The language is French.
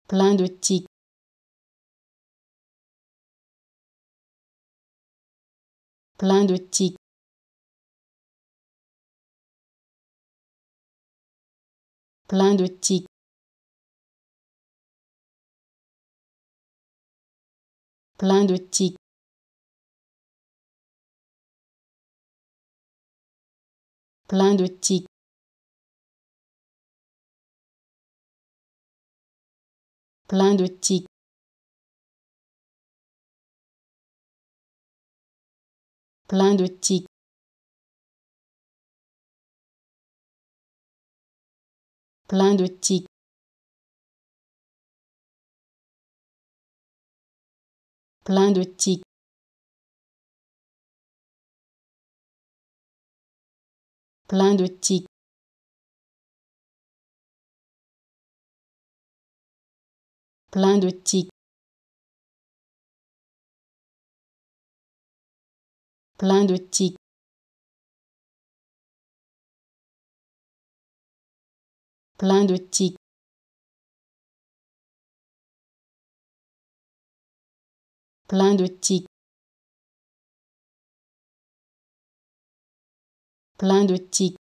plein de tics, plein de tics, plein de tics, plein de tics, plein de tics, plein de tics, plein de tics, plein de tics, plein de tics, plein de tics, plein de tics, plein de tics, plein de tics, plein de tics, plein de tics,